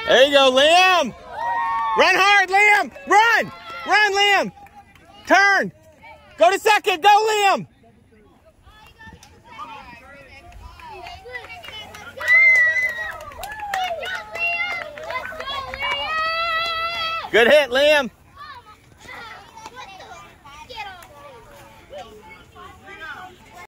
There you go, Liam. Run hard, Liam. Run. Run, Liam. Turn. Go to second. Go, Liam. Good hit, Liam.